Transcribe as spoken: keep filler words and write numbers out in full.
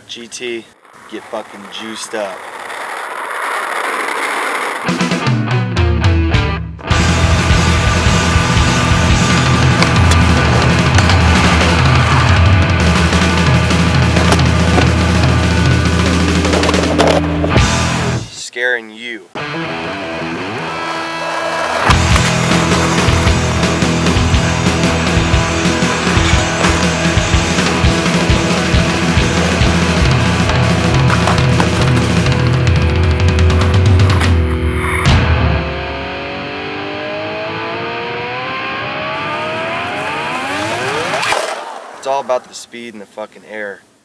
G T, get fucking juiced up. Scaring you. It's all about the speed and the fucking air.